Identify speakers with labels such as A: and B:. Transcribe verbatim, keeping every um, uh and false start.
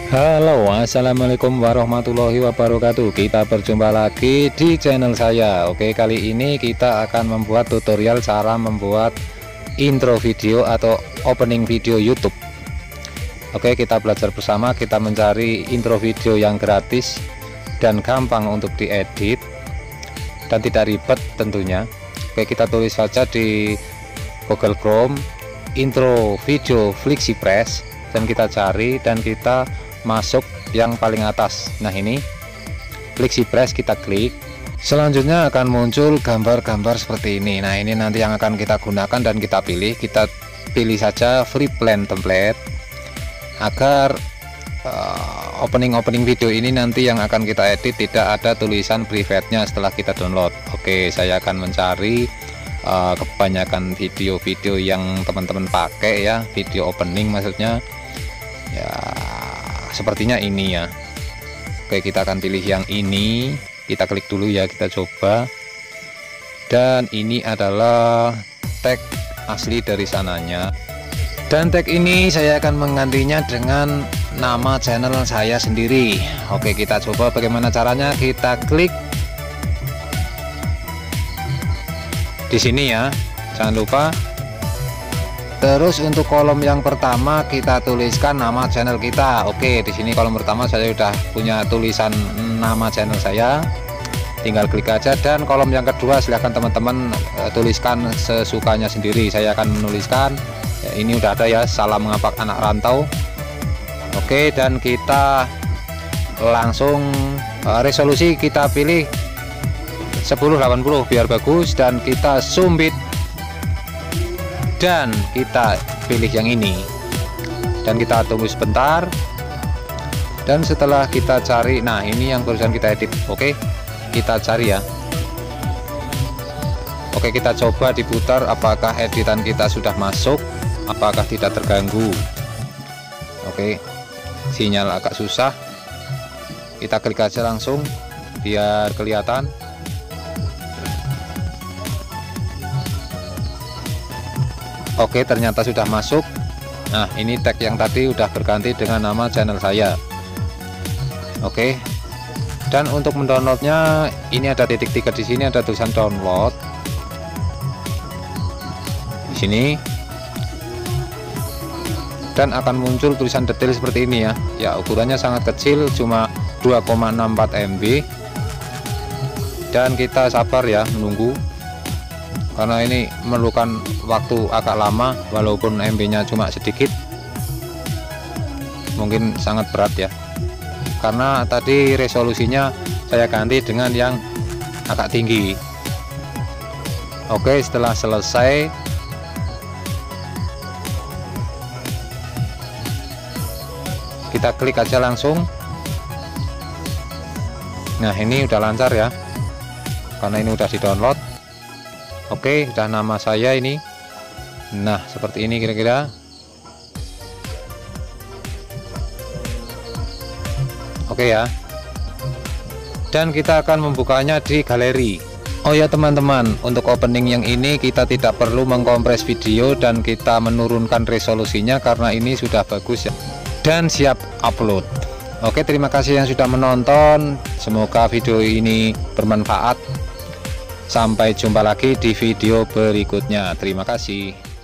A: Halo, assalamualaikum warahmatullahi wabarakatuh. Kita berjumpa lagi di channel saya. Oke, kali ini kita akan membuat tutorial cara membuat intro video atau opening video YouTube. Oke, kita belajar bersama. Kita mencari intro video yang gratis dan gampang untuk diedit dan tidak ribet tentunya. Oke, kita tulis saja di Google Chrome intro video FlexiPress dan kita cari dan kita masuk yang paling atas. Nah, ini FlexiPress, kita klik. Selanjutnya akan muncul gambar-gambar seperti ini. Nah, ini nanti yang akan kita gunakan dan kita pilih. Kita pilih saja free plan template agar uh, opening-opening video ini nanti yang akan kita edit tidak ada tulisan private-nya setelah kita download. Oke, saya akan mencari uh, kebanyakan video-video yang teman-teman pakai ya, video opening maksudnya ya, sepertinya ini ya. Oke, kita akan pilih yang ini, kita klik dulu ya, kita coba. Dan ini adalah tag asli dari sananya, dan tag ini saya akan menggantinya dengan nama channel saya sendiri. Oke, kita coba bagaimana caranya. Kita klik di sini ya, jangan lupa. Terus untuk kolom yang pertama kita tuliskan nama channel kita. Oke, di sini kolom pertama saya sudah punya tulisan nama channel saya. Tinggal klik aja. Dan kolom yang kedua silahkan teman-teman uh, tuliskan sesukanya sendiri. Saya akan menuliskan ya, ini udah ada ya, salam mengapak anak rantau. Oke, dan kita langsung uh, resolusi kita pilih sepuluh delapan puluh biar bagus, dan kita sumbit dan kita pilih yang ini dan kita tunggu sebentar. Dan setelah kita cari, nah ini yang barusan kita edit. Oke, kita cari ya. Oke, kita coba diputar apakah editan kita sudah masuk, apakah tidak terganggu. Oke, sinyal agak susah, kita klik aja langsung biar kelihatan. Oke, ternyata sudah masuk. Nah, ini tag yang tadi udah berganti dengan nama channel saya. Oke, dan untuk mendownloadnya ini ada titik tiga, di sini ada tulisan download di sini, dan akan muncul tulisan detail seperti ini ya. Ya, ukurannya sangat kecil, cuma dua koma enam empat M B, dan kita sabar ya menunggu karena ini memerlukan waktu agak lama. Walaupun M B nya cuma sedikit, mungkin sangat berat ya, karena tadi resolusinya saya ganti dengan yang agak tinggi. Oke, setelah selesai kita klik aja langsung. Nah, ini udah lancar ya karena ini udah di download. Oke, udah nama saya ini. Nah, seperti ini kira-kira. Oke ya. Dan kita akan membukanya di galeri. Oh ya teman-teman, untuk opening yang ini kita tidak perlu mengkompres video dan kita menurunkan resolusinya karena ini sudah bagus ya, dan siap upload. Oke, terima kasih yang sudah menonton. Semoga video ini bermanfaat. Sampai jumpa lagi di video berikutnya. Terima kasih.